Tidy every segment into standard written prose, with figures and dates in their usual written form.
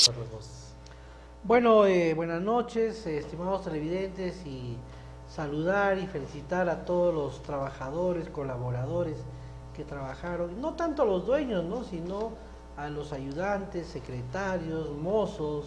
Carlos vos. Bueno, buenas noches, estimados televidentes, y saludar y felicitar a todos los trabajadores, colaboradores que trabajaron, no tanto a los dueños, ¿no?, sino a los ayudantes, secretarios, mozos,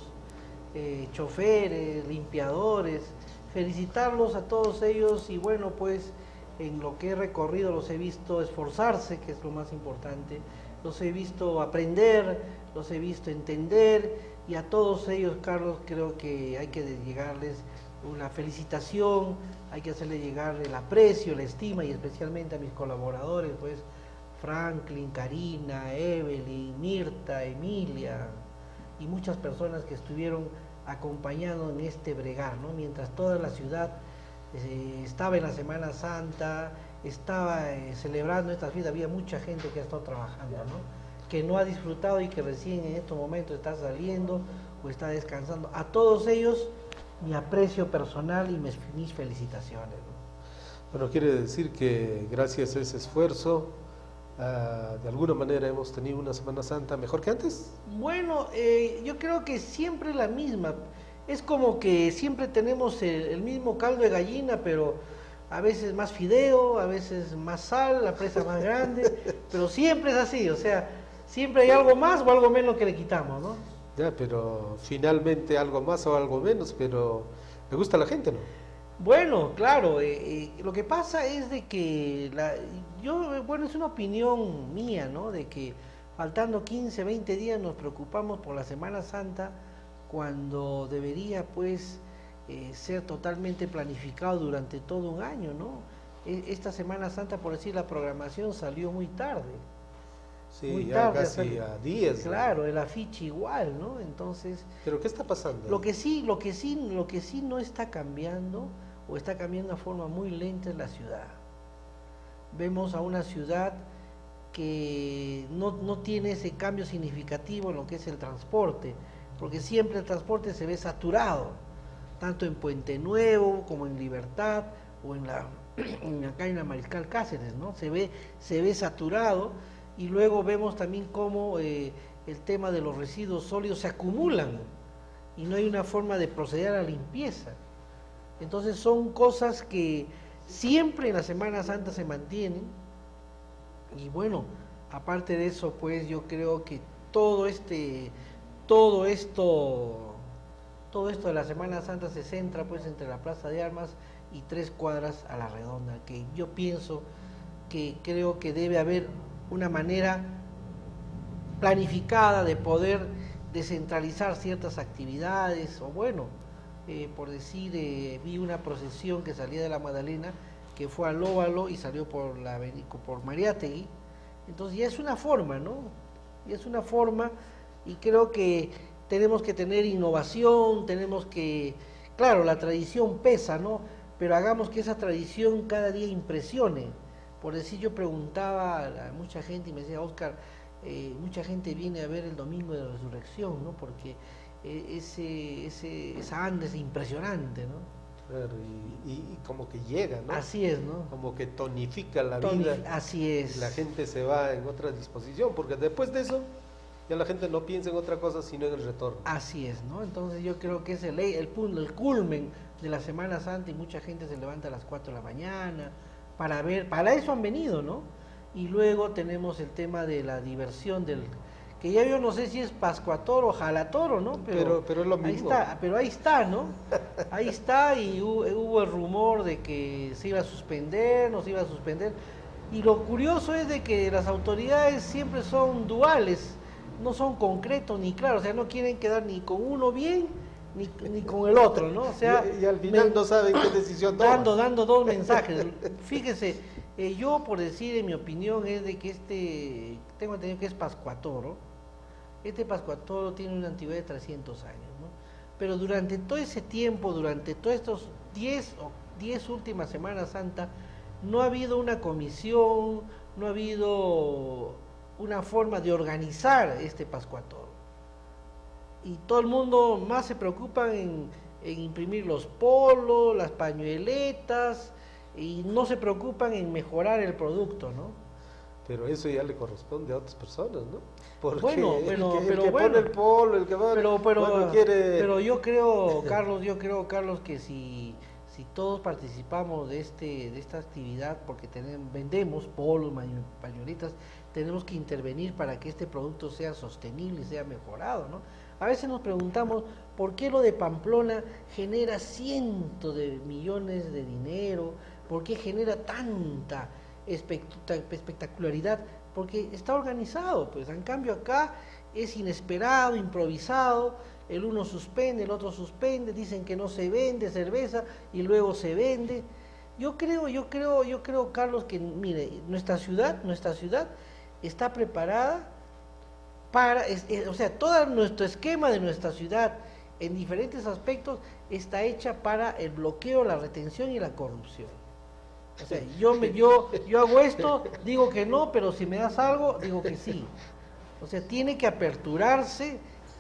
choferes, limpiadores, felicitarlos a todos ellos. Y bueno, pues en lo que he recorrido los he visto esforzarse, que es lo más importante, los he visto aprender, los he visto entender, y a todos ellos, Carlos, creo que hay que llegarles una felicitación, hay que hacerle llegar el aprecio, la estima, y especialmente a mis colaboradores, pues Franklin, Karina, Evelyn, Mirta, Emilia y muchas personas que estuvieron acompañando en este bregar, ¿no? Mientras toda la ciudad estaba en la Semana Santa, estaba celebrando estas fiestas, había mucha gente que ha estado trabajando, ¿no?, que no ha disfrutado y que recién en estos momentos está saliendo o está descansando. A todos ellos mi aprecio personal y mis felicitaciones, ¿no? Bueno, quiere decir que gracias a ese esfuerzo, de alguna manera hemos tenido una Semana Santa mejor que antes. Bueno, yo creo que siempre es la misma. Es como que siempre tenemos el mismo caldo de gallina, pero a veces más fideo, a veces más sal, la presa más grande, pero siempre es así, o sea, siempre hay algo más o algo menos que le quitamos, ¿no? Ya, pero finalmente algo más o algo menos, pero le gusta a la gente, ¿no? Bueno, claro, lo que pasa es de que, bueno, es una opinión mía, ¿no?, de que faltando 15, 20 días nos preocupamos por la Semana Santa, cuando debería, pues, ser totalmente planificado durante todo un año, ¿no? Esta Semana Santa, por decir, la programación salió muy tarde. Sí, Muy ya tarde, casi a días. Claro, el afiche igual, ¿no? Entonces, ¿pero qué está pasando? lo que sí no está cambiando, o está cambiando de forma muy lenta, es la ciudad. Vemos a una ciudad que no tiene ese cambio significativo en lo que es el transporte, porque siempre el transporte se ve saturado, tanto en Puente Nuevo como en Libertad, o acá en la Mariscal Cáceres, ¿no? Se ve saturado. Y luego vemos también cómo el tema de los residuos sólidos se acumulan y no hay una forma de proceder a la limpieza. Entonces son cosas que siempre en la Semana Santa se mantienen. Y bueno, aparte de eso, pues yo creo que todo esto de la Semana Santa se centra, pues, entre la Plaza de Armas y 3 cuadras a la redonda, que yo pienso que creo que debe haber una manera planificada de poder descentralizar ciertas actividades, o bueno, por decir, vi una procesión que salía de la Magdalena, que fue al Óvalo y salió por Mariátegui. Entonces ya es una forma, ¿no? Ya es una forma, y creo que tenemos que tener innovación, tenemos que, claro, la tradición pesa, ¿no?, pero hagamos que esa tradición cada día impresione. Por decir, yo preguntaba a mucha gente y me decía, Oscar, mucha gente viene a ver el Domingo de Resurrección, ¿no?, porque esa anda es impresionante, ¿no? Claro, y como que llega, ¿no? Así es, ¿no? Como que tonifica la vida. Así es. La gente se va en otra disposición, porque después de eso ya la gente no piensa en otra cosa sino en el retorno. Así es, ¿no? Entonces yo creo que es el punto, el culmen de la Semana Santa, y mucha gente se levanta a las 4 de la mañana para eso han venido, ¿no? Y luego tenemos el tema de la diversión que ya yo no sé si es Pascuatoro o Jalatoro, ¿no? Pero es lo mismo. Ahí está, ¿no? Ahí está, y hubo el rumor de que se iba a suspender, no se iba a suspender. Y lo curioso es de que las autoridades siempre son duales, no son concretos ni claros, o sea, no quieren quedar ni con uno bien ni con el otro, ¿no? O sea, y al final no saben qué decisión tomar. Dando dos mensajes. Fíjese, yo, por decir, en mi opinión, es de que tengo entendido que es Pascuatoro. Este Pascuatoro tiene una antigüedad de 300 años, ¿no? Pero durante todo ese tiempo, durante todos estos 10 últimas Semanas Santa, no ha habido una comisión, no ha habido una forma de organizar este Pascuatoro. Y todo el mundo más se preocupa en imprimir los polos, las pañueletas, y no se preocupan en mejorar el producto, ¿no? pero eso ya le corresponde a otras personas, ¿no? Porque Bueno, el que pone el polo, el que va, bueno, quiere... pero yo creo, Carlos, que si todos participamos de esta actividad, porque vendemos polos, pañuelitas, tenemos que intervenir para que este producto sea sostenible y sea mejorado, ¿no? A veces nos preguntamos por qué lo de Pamplona genera cientos de millones de dinero, por qué genera tanta espectacularidad, porque está organizado, pues en cambio acá es inesperado, improvisado, el uno suspende, el otro suspende, dicen que no se vende cerveza y luego se vende. Yo creo, Carlos, que mire, nuestra ciudad está preparada para, o sea, todo nuestro esquema de nuestra ciudad en diferentes aspectos está hecha para el bloqueo, la retención y la corrupción. O sea, yo hago esto, digo que no, pero si me das algo, digo que sí. O sea, tiene que aperturarse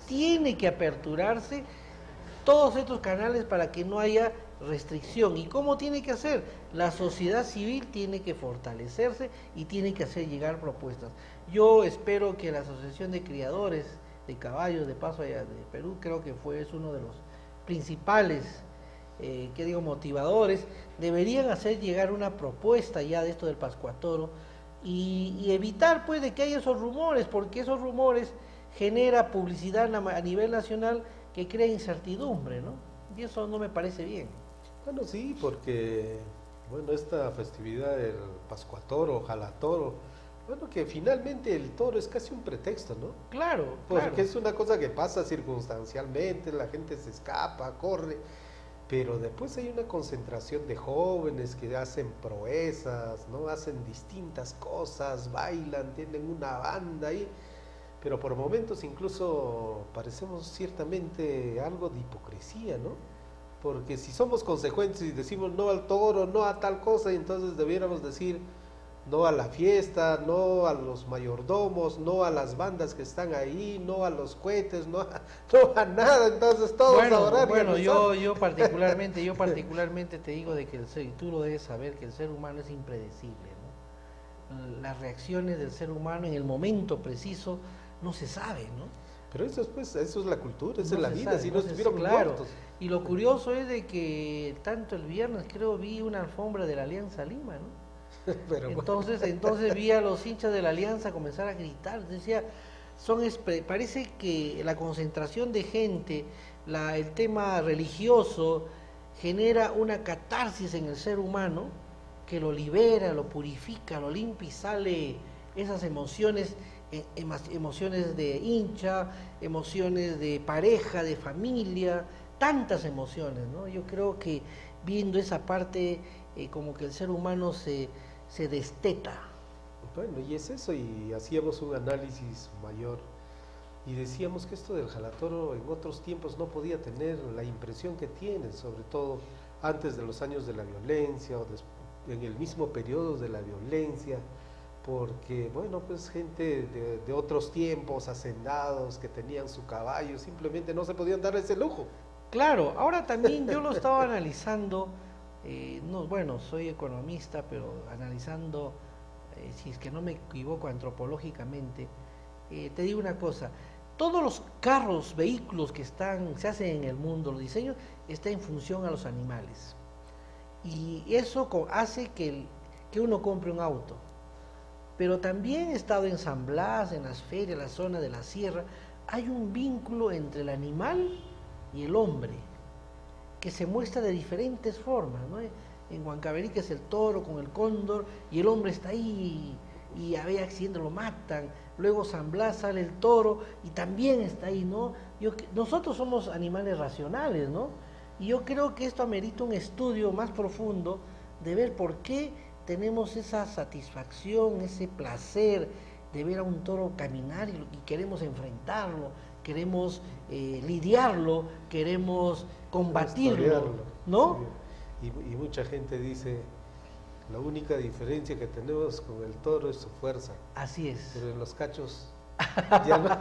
todos estos canales para que no haya restricción. ¿Y cómo tiene que hacer? La sociedad civil tiene que fortalecerse y tiene que hacer llegar propuestas. Yo espero que la Asociación de Criadores de Caballos de Paso allá de Perú, creo que es uno de los principales motivadores, deberían hacer llegar una propuesta ya de esto del Pascuatoro y evitar pues de que haya esos rumores, porque esos rumores genera publicidad a nivel nacional que crea incertidumbre, ¿no? Y eso no me parece bien. Bueno, sí, porque bueno, esta festividad del Pascuatoro, Jalatoro, bueno, que finalmente el toro es casi un pretexto, ¿no? Claro, porque es una cosa que pasa circunstancialmente, la gente se escapa, corre, pero después hay una concentración de jóvenes que hacen proezas, ¿no? Hacen distintas cosas, bailan, tienen una banda ahí, pero por momentos incluso parecemos ciertamente algo de hipocresía, ¿no? Porque si somos consecuentes y decimos no al toro, no a tal cosa, entonces debiéramos decir no a la fiesta, no a los mayordomos, no a las bandas que están ahí, no a los cohetes, no a nada, entonces todos a orar. Bueno, yo particularmente te digo de que tú lo debes saber, que el ser humano es impredecible, ¿no? Las reacciones del ser humano en el momento preciso no se sabe, ¿no? Pero eso es la cultura, esa es la vida, sabe, si no estuvieron muertos. Y lo curioso es de que tanto el viernes creo vi una alfombra de la Alianza Lima, ¿no? Pero entonces vi a los hinchas de la Alianza comenzar a gritar, decía, parece que la concentración de gente, el tema religioso genera una catarsis en el ser humano que lo libera, lo purifica, lo limpia y sale esas emociones de hincha, emociones de pareja, de familia, tantas emociones, ¿no? Yo creo que viendo esa parte como que el ser humano se desteta. Bueno, y es eso, y hacíamos un análisis mayor y decíamos que esto del Jalatoro en otros tiempos no podía tener la impresión que tiene, sobre todo antes de los años de la violencia o en el mismo periodo de la violencia, porque bueno, pues gente de otros tiempos, hacendados, que tenían su caballo, simplemente no se podían dar ese lujo. Claro, ahora también yo lo estaba analizando, soy economista, pero analizando, si es que no me equivoco antropológicamente, te digo una cosa, todos los carros, vehículos que se hacen en el mundo, los diseños, está en función a los animales. Y eso hace que uno compre un auto. Pero también he estado en San Blas, en las ferias, la zona de la sierra, hay un vínculo entre el animal y el hombre, que se muestra de diferentes formas, ¿no? En Huancavelica es el toro con el cóndor, y el hombre está ahí, y a veces accidente lo matan, luego San Blas sale el toro, y también está ahí, ¿no? Nosotros somos animales racionales, ¿no? Y yo creo que esto amerita un estudio más profundo de ver por qué tenemos esa satisfacción, ese placer de ver a un toro caminar y queremos enfrentarlo, queremos lidiarlo, queremos combatirlo, ¿no? Sí. Y mucha gente dice, la única diferencia que tenemos con el toro es su fuerza. Así es. Pero en los cachos ya no.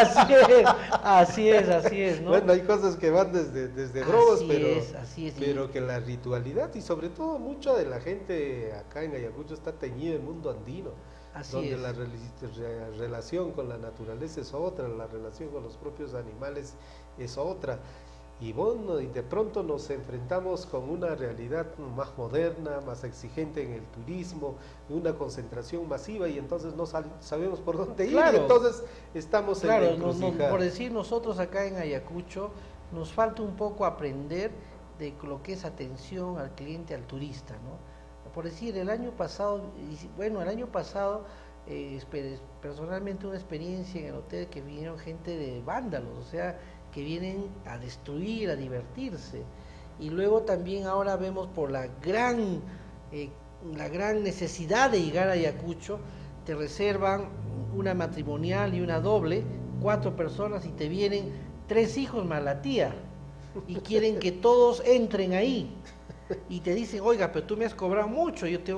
así es, ¿no? Bueno, hay cosas que van desde bromas, así es. Pero que la ritualidad y sobre todo mucha de la gente acá en Ayacucho está teñida el mundo andino. Así donde es. la relación con la naturaleza es otra, la relación con los propios animales es otra. Y bueno, y de pronto nos enfrentamos con una realidad más moderna, más exigente en el turismo, una concentración masiva, y entonces no sabemos por dónde ir, Claro. y entonces estamos en la Claro, encrucijada. por decir, nosotros acá en Ayacucho nos falta un poco aprender de lo que es atención al cliente, al turista, ¿no? Por decir, el año pasado, personalmente una experiencia en el hotel que vinieron gente de vándalos, o sea, que vienen a destruir, a divertirse. Y luego también ahora vemos por la gran necesidad de llegar a Ayacucho, te reservan una matrimonial y una doble, 4 personas, y te vienen 3 hijos más la tía, y quieren que todos entren ahí, y te dicen, oiga, pero tú me has cobrado mucho, yo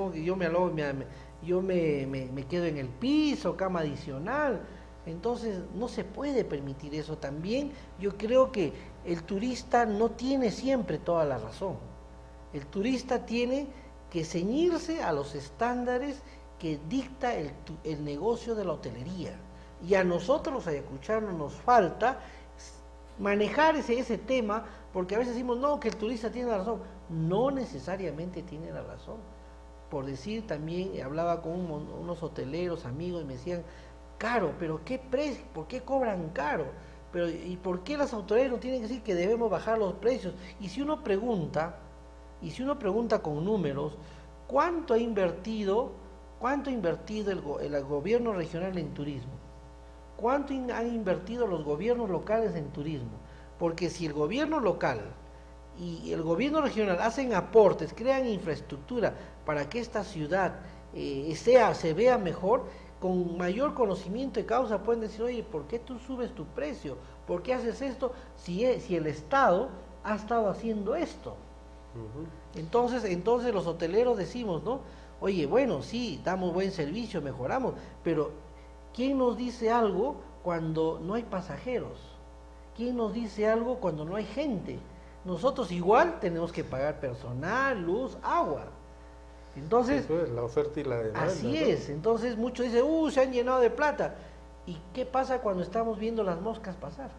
me quedo en el piso, cama adicional. Entonces no se puede permitir eso. También yo creo que el turista no tiene siempre toda la razón. El turista tiene que ceñirse a los estándares que dicta el negocio de la hotelería. Y a nosotros los ayacuchanos nos falta manejar ese tema, porque a veces decimos, no, que el turista tiene la razón. No necesariamente tiene la razón. Por decir, también hablaba con unos hoteleros, amigos, y me decían, caro, pero ¿qué precio? ¿Por qué cobran caro? Pero, ¿y por qué las autoridades no tienen que decir que debemos bajar los precios? Y si uno pregunta con números, ¿cuánto ha invertido el gobierno regional en turismo? ¿Cuánto han invertido los gobiernos locales en turismo? Porque si el gobierno local y el gobierno regional hacen aportes, crean infraestructura para que esta ciudad se vea mejor, con mayor conocimiento de causa pueden decir, oye, ¿por qué tú subes tu precio? ¿Por qué haces esto si el Estado ha estado haciendo esto? Uh-huh. Entonces los hoteleros decimos, ¿no? Oye, bueno, sí, damos buen servicio, mejoramos, pero ¿quién nos dice algo cuando no hay pasajeros? ¿Quién nos dice algo cuando no hay gente? Nosotros igual tenemos que pagar personal, luz, agua. Entonces, la oferta y la demanda. Así es, entonces muchos dicen, se han llenado de plata. ¿Y qué pasa cuando estamos viendo las moscas pasar?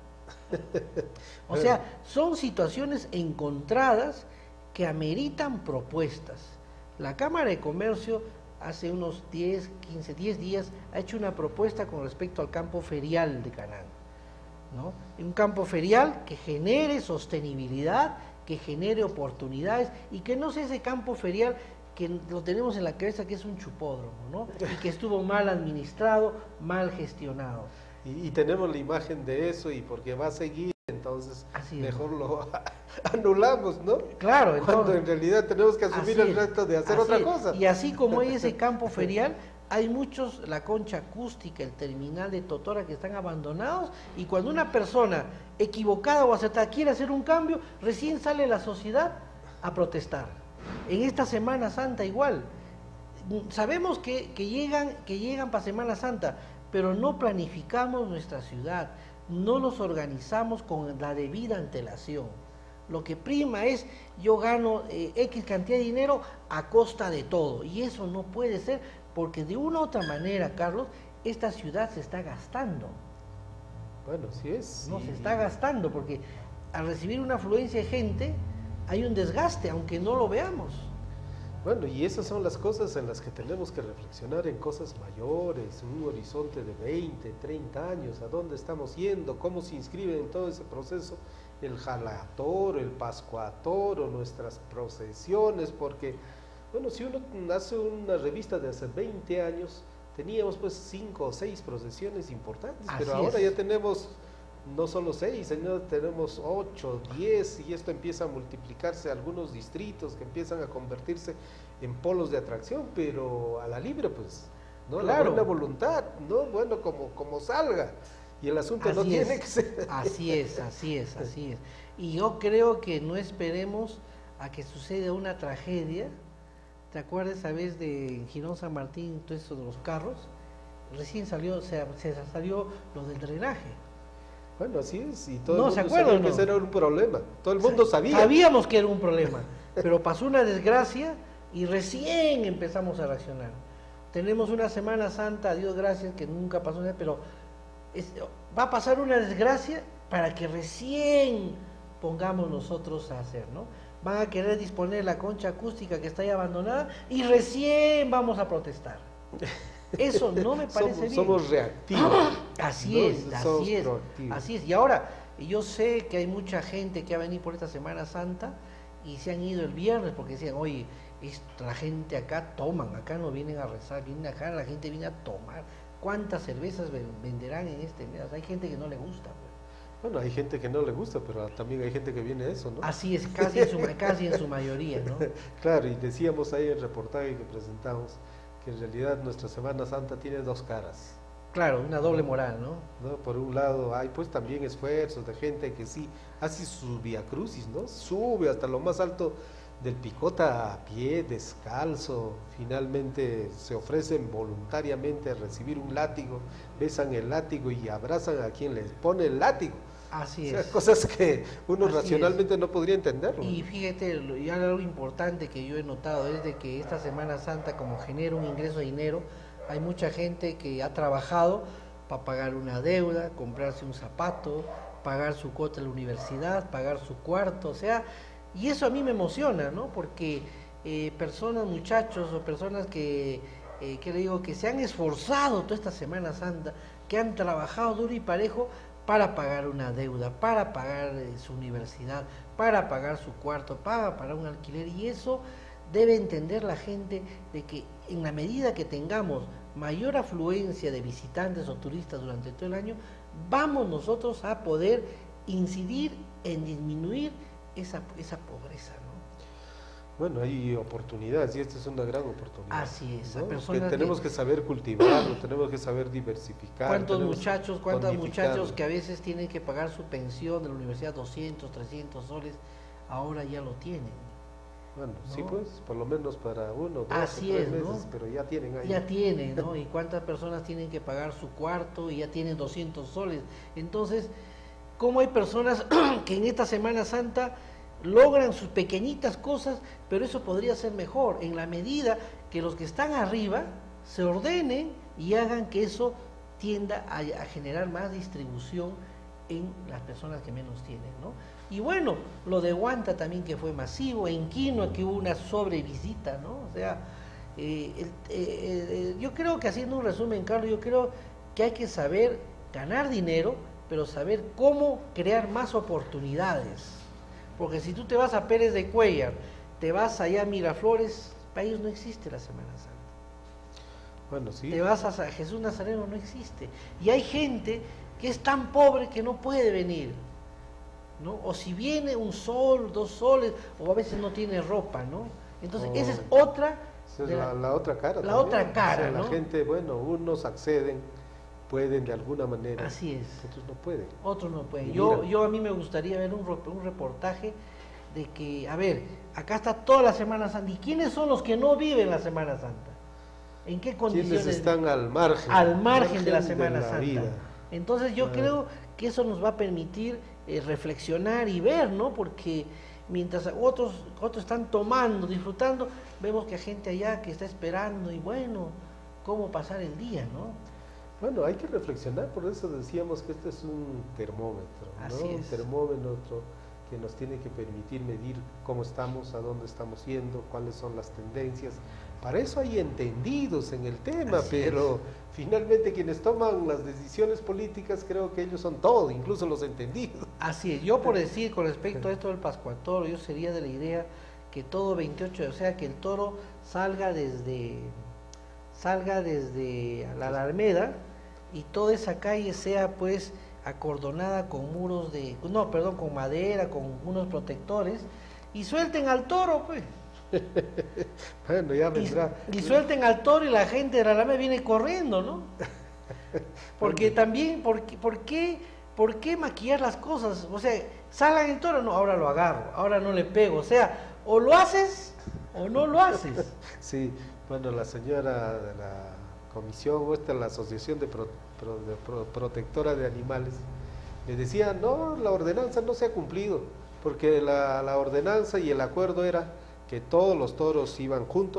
O sea, son situaciones encontradas que ameritan propuestas. La Cámara de Comercio hace unos 10 días ha hecho una propuesta con respecto al campo ferial de Canán, ¿no? Un campo ferial que genere sostenibilidad, que genere oportunidades, y que no sea ese campo ferial que lo tenemos en la cabeza que es un chupódromo, ¿no? Y que estuvo mal administrado, mal gestionado. Y tenemos la imagen de eso, y porque va a seguir, entonces mejor lo anulamos, ¿no? Claro, cuando en realidad tenemos que asumir el reto de hacer otra cosa. Y así como hay ese campo ferial, hay muchos, la concha acústica, el terminal de Totora, que están abandonados, y cuando una persona equivocada o acertada quiere hacer un cambio, recién sale la sociedad a protestar. En esta Semana Santa igual, sabemos que llegan para Semana Santa, pero no planificamos nuestra ciudad, no nos organizamos con la debida antelación. Lo que prima es, yo gano X cantidad de dinero a costa de todo, y eso no puede ser, porque de una u otra manera, Carlos, esta ciudad se está gastando. Bueno, sí es. No, se está gastando, porque al recibir una afluencia de gente, hay un desgaste, aunque no lo veamos. Bueno, y esas son las cosas en las que tenemos que reflexionar, en cosas mayores, un horizonte de 20, 30 años, a dónde estamos yendo, cómo se inscribe en todo ese proceso el Jalatoro, el Pascuatoro, nuestras procesiones, porque, bueno, si uno hace una revista de hace 20 años, teníamos pues 5 o 6 procesiones importantes, pero ahora ya tenemos no solo 6, sino tenemos 8, 10, y esto empieza a multiplicarse, algunos distritos que empiezan a convertirse en polos de atracción, pero a la libre, pues, ¿no? Claro. La buena voluntad, ¿no? Bueno, como salga, y el asunto no tiene que ser. Así es. Y yo creo que no esperemos a que suceda una tragedia. ¿Te acuerdas esa vez de Girón San Martín, todo eso de los carros? Recién se salió lo del drenaje. Bueno, así es, y todo el mundo sabía que ese era un problema, todo el mundo sabía. Sabíamos que era un problema, pero pasó una desgracia y recién empezamos a reaccionar. tenemos una Semana Santa, a Dios gracias, que nunca pasó nada, pero va a pasar una desgracia para que recién pongamos nosotros a hacer, ¿no? Van a querer disponer la concha acústica que está ahí abandonada y recién vamos a protestar. Eso no me parece bien. Somos reactivos. Así es, así es. Y ahora, yo sé que hay mucha gente que ha venido por esta Semana Santa y se han ido el viernes porque decían, oye, la gente acá toman, acá no vienen a rezar, vienen acá, la gente viene a tomar. ¿Cuántas cervezas venderán en este mes? Hay gente que no le gusta. Bueno, hay gente que no le gusta, pero también hay gente que viene a eso, ¿no? Así es, casi en su mayoría, ¿no? Claro, y decíamos ahí en el reportaje que presentamos que en realidad nuestra Semana Santa tiene dos caras. Claro, una doble moral, ¿no? Por un lado hay pues también esfuerzos de gente que sí hace su viacrucis, ¿no? Sube hasta lo más alto del Picota a pie, descalzo, finalmente se ofrecen voluntariamente a recibir un látigo, besan el látigo y abrazan a quien les pone el látigo. Así o sea, es. Cosas que uno Así racionalmente no podría entenderlo. Y fíjate, y algo importante que yo he notado es de que esta Semana Santa, como genera un ingreso de dinero, hay mucha gente que ha trabajado para pagar una deuda, comprarse un zapato, pagar su cuota de la universidad, pagar su cuarto, o sea, y eso a mí me emociona, ¿no? Porque personas, muchachos o personas que le digo, que se han esforzado toda esta Semana Santa, que han trabajado duro y parejo para pagar una deuda, para pagar su universidad, para pagar su cuarto, para pagar un alquiler, y eso debe entender la gente de que en la medida que tengamos mayor afluencia de visitantes o turistas durante todo el año, vamos nosotros a poder incidir en disminuir esa pobreza, ¿no? Bueno, hay oportunidades y esta es una gran oportunidad. Así es, ¿no? personas que tenemos que saber cultivarlo, tenemos que saber diversificar. ¿Cuántos muchachos que a veces tienen que pagar su pensión de la universidad 200, 300 soles, ahora ya lo tienen? Bueno, ¿no? Sí, pues, por lo menos para 1, 2 Así o 3 es, meses, ¿no? pero ya tienen ahí. Ya tienen, ¿no? Y cuántas personas tienen que pagar su cuarto y ya tienen 200 soles. Entonces, ¿cómo hay personas que en esta Semana Santa logran sus pequeñitas cosas, pero eso podría ser mejor en la medida que los que están arriba se ordenen y hagan que eso tienda a generar más distribución en las personas que menos tienen, ¿no? Y bueno, lo de Huanta también, que fue masivo, en Quinoa que hubo una sobrevisita, ¿no? O sea, yo creo que, haciendo un resumen, Carlos, yo creo que hay que saber ganar dinero, pero saber cómo crear más oportunidades. Porque si tú te vas a Pérez de Cuéllar, te vas allá a Miraflores, para ellos no existe la Semana Santa. Bueno, sí. Te vas a Jesús Nazareno, no existe. Y hay gente que es tan pobre que no puede venir, ¿no? O si viene un sol, 2 soles, o a veces no tiene ropa, ¿no? Entonces, esa es otra... Esa es la otra cara. La otra cara, o sea, ¿no? La gente, bueno, unos acceden, pueden de alguna manera. Así es. Otros no pueden. Otros no pueden. Y Yo a mí me gustaría ver un reportaje de que, a ver, acá está toda la Semana Santa. ¿Y quiénes son los que no viven la Semana Santa? ¿En qué condiciones? ¿Quiénes están al margen? Al margen de la Semana de la Santa. vida. Entonces yo creo que eso nos va a permitir reflexionar y ver, ¿no? Porque mientras otros están tomando, disfrutando, vemos que hay gente allá que está esperando y bueno, cómo pasar el día, ¿no? Bueno, hay que reflexionar, por eso decíamos que este es un termómetro, ¿no? Así es. Un termómetro que nos tiene que permitir medir cómo estamos, a dónde estamos yendo, cuáles son las tendencias. Para eso hay entendidos en el tema, Así pero finalmente quienes toman las decisiones políticas, creo que ellos son todos, incluso los entendidos. Así es. Yo, por decir, con respecto a esto del Pascuatoro, yo sería de la idea que todo 28, o sea, que el toro salga desde la Alameda y toda esa calle sea pues acordonada con muros con madera, con unos protectores, y suelten al toro, pues. Bueno, ya vendrá. Y suelten al toro y la gente de la Alameda viene corriendo, ¿no? Porque también, ¿por qué maquillar las cosas? O sea, salgan el toro, no, ahora lo agarro, ahora no le pego, o sea, o lo haces o no lo haces. Sí, bueno, la señora de la comisión, la asociación de protectora de animales, le decía, no, la ordenanza no se ha cumplido, porque la ordenanza y el acuerdo era que todos los toros iban juntos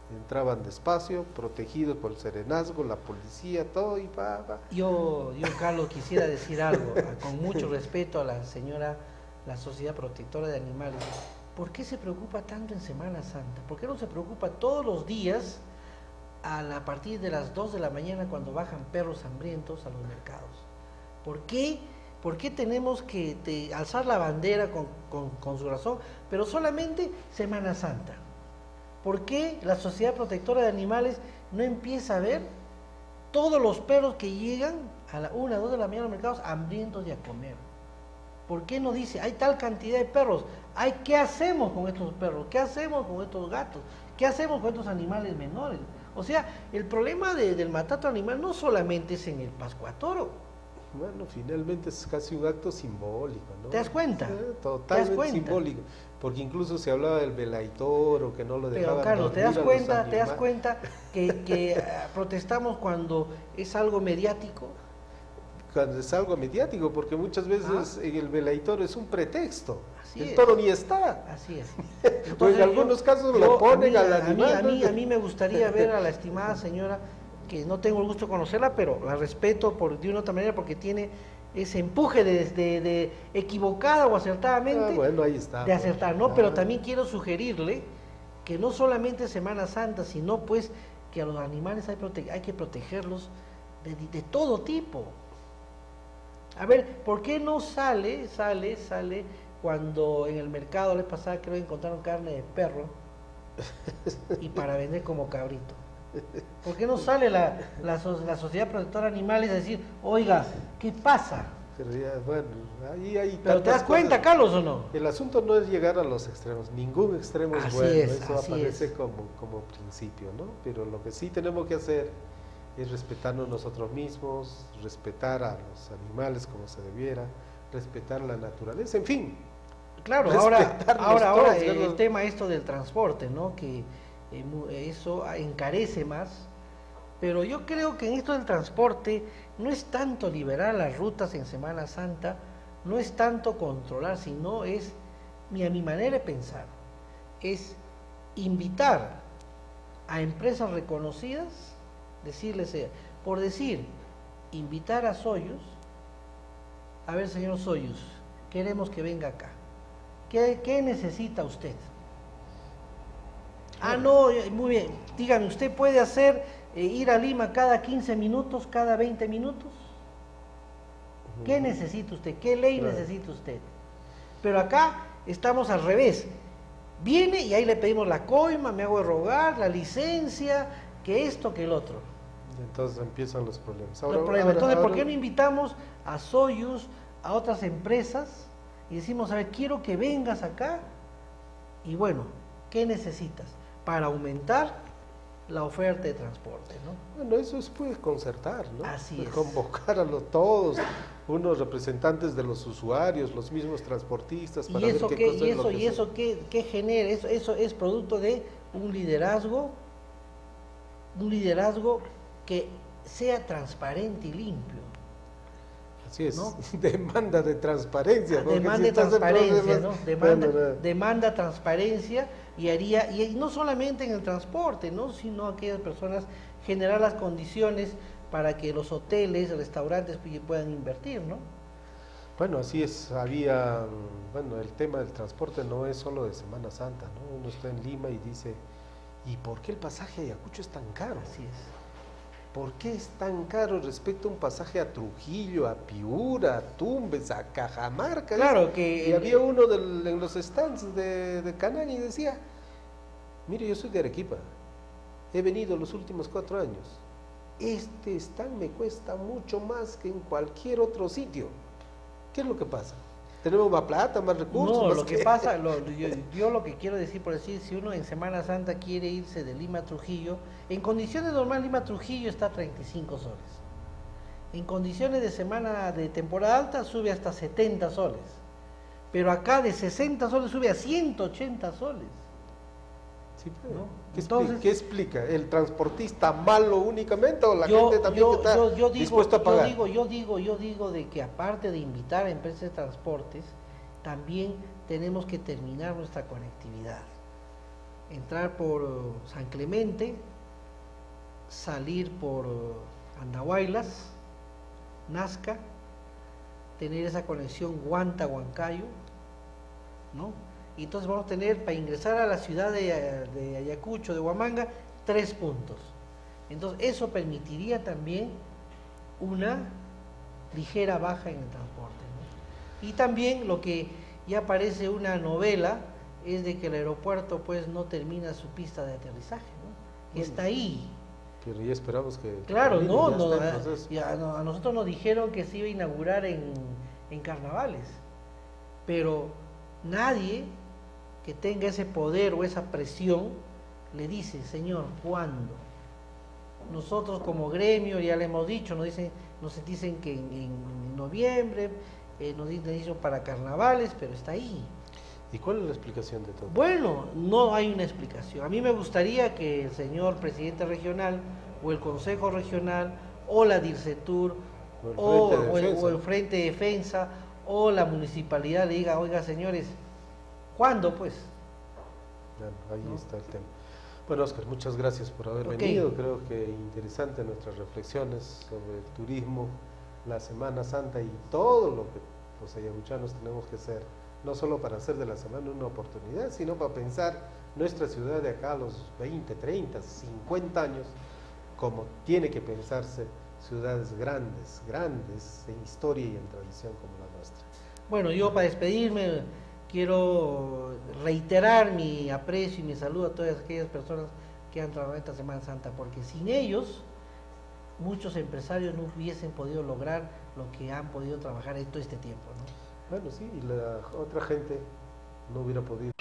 Entraban despacio, protegidos por el serenazgo, la policía, todo y va. Yo, Carlos, quisiera decir algo, con mucho respeto a la señora, la Sociedad Protectora de Animales. ¿Por qué se preocupa tanto en Semana Santa? ¿Por qué no se preocupa todos los días a partir de las 2 de la mañana cuando bajan perros hambrientos a los mercados? ¿Por qué tenemos que alzar la bandera con su razón, pero solamente Semana Santa? ¿Por qué la Sociedad Protectora de Animales no empieza a ver todos los perros que llegan a la 1, 2 de la mañana a los mercados hambrientos y a comer? ¿Por qué no dice, hay tal cantidad de perros, qué hacemos con estos perros? ¿Qué hacemos con estos gatos? ¿Qué hacemos con estos animales menores? O sea, el problema del maltrato animal no solamente es en el Pascuatoro. Bueno, finalmente es casi un acto simbólico, ¿no? ¿Te das cuenta? Totalmente simbólico, porque incluso se hablaba del velaitoro, que no lo dejaban. Pero Carlos, ¿te das dormir cuenta que protestamos cuando es algo mediático? Cuando es algo mediático, porque muchas veces en el velaitoro es un pretexto. Así el es. toro ni está. Así es. Entonces, pues en algunos casos lo ponen al animal. A mí me gustaría ver a la estimada señora, que no tengo el gusto de conocerla, pero la respeto de una otra manera porque tiene ese empuje de equivocada o acertadamente, bueno, ahí está, de acertar, ¿no? Claro. Pero también quiero sugerirle que no solamente Semana Santa, sino pues que a los animales hay que protegerlos de todo tipo. A ver, ¿por qué no sale cuando en el mercado la vez pasada creo que encontraron carne de perro y para vender como cabrito? ¿Por qué no sale la Sociedad Protectora de Animales a decir, oiga, ¿qué pasa? Pero ya, bueno, ahí hay ¿Pero te das cuenta, Carlos, o no? El asunto no es llegar a los extremos, ningún extremo es bueno, eso aparece como principio, ¿no? Pero lo que sí tenemos que hacer es respetarnos nosotros mismos, respetar a los animales como se debiera, respetar la naturaleza, en fin. Claro, ahora el tema esto del transporte, ¿no? Que eso encarece más, pero yo creo que en esto del transporte no es tanto liberar las rutas en Semana Santa, no es tanto controlar, sino es, a mi manera de pensar, es invitar a empresas reconocidas, decirles, por decir, invitar a Soyuz, a ver señor Soyuz, queremos que venga acá, ¿qué necesita usted? No, muy bien, dígame, ¿usted puede hacer ir a Lima cada 15 minutos, cada 20 minutos? ¿Qué necesita usted? ¿Qué ley necesita usted? Pero acá estamos al revés. Viene y ahí le pedimos la coima, me hago de rogar, la licencia, que esto, que el otro. Entonces empiezan los problemas. Entonces, ¿por qué no invitamos a Soyuz, a otras empresas, y decimos, a ver, quiero que vengas acá, y bueno, ¿qué necesitas? Para aumentar la oferta de transporte, ¿no? Eso es pues concertar, ¿no? Así es. Convocar a todos, unos representantes de los usuarios, los mismos transportistas, para ver qué cosa es lo que eso qué genera, eso es producto de un liderazgo que sea transparente y limpio. Así es, ¿no? Demanda de transparencia. Demanda transparencia y no solamente en el transporte, ¿no? Sino aquellas personas, generar las condiciones para que los hoteles, restaurantes puedan invertir, ¿no? Bueno, así es, el tema del transporte no es solo de Semana Santa, ¿no? Uno está en Lima y dice, ¿y por qué el pasaje a Ayacucho es tan caro? Así es. ¿Por qué es tan caro respecto a un pasaje a Trujillo, a Piura, a Tumbes, a Cajamarca? Claro y había uno en los stands de Canán y decía, mire, yo soy de Arequipa, he venido los últimos 4 años, este stand me cuesta mucho más que en cualquier otro sitio. ¿Qué es lo que pasa? ¿Tenemos más plata, más recursos? No, más lo que pasa, yo lo que quiero decir, por decir, si uno en Semana Santa quiere irse de Lima a Trujillo, en condiciones normales Lima a Trujillo está a 35 soles. En condiciones de semana de temporada alta sube hasta 70 soles. Pero acá de 60 soles sube a 180 soles. Sí, pues, ¿no? ¿Qué explica? ¿El transportista malo únicamente o la gente también que está dispuesta a pagar? Yo digo de que aparte de invitar a empresas de transportes, también tenemos que terminar nuestra conectividad. entrar por San Clemente, salir por Andahuaylas, Nazca, tener esa conexión Huanta-Huancayo, ¿no? Y entonces vamos a tener, para ingresar a la ciudad de Ayacucho, de Huamanga, 3 puntos. Entonces eso permitiría también una ligera baja en el transporte, ¿no? Y también lo que ya parece una novela es de que el aeropuerto pues no termina su pista de aterrizaje, ¿no? Bueno, está ahí. pero ya esperamos que Claro, termine, no, ya no, está en proceso. a nosotros nos dijeron que se iba a inaugurar en carnavales, pero nadie que tenga ese poder o esa presión le dice, señor, ¿cuándo? Nosotros como gremio ya le hemos dicho, nos dicen que en noviembre, nos dicen para carnavales, pero está ahí. ¿Y cuál es la explicación de todo? Bueno, no hay una explicación. A mí me gustaría que el señor presidente regional o el consejo regional o la DIRCETUR o el Frente de Defensa o la municipalidad le diga, oiga señores, ¿cuándo pues? Bueno, ahí está el tema. Bueno, Óscar, muchas gracias por haber venido. Creo que interesante nuestras reflexiones sobre el turismo, la Semana Santa y todo lo que los ayacuchanos tenemos que hacer, no solo para hacer de la semana una oportunidad, sino para pensar nuestra ciudad de acá a los 20, 30, 50 años, como tiene que pensarse ciudades grandes, grandes en historia y en tradición como la nuestra. Bueno, yo para despedirme quiero reiterar mi aprecio y mi saludo a todas aquellas personas que han trabajado esta Semana Santa, porque sin ellos muchos empresarios no hubiesen podido lograr lo que han podido trabajar en todo este tiempo, ¿no? Bueno, sí, y la otra gente no hubiera podido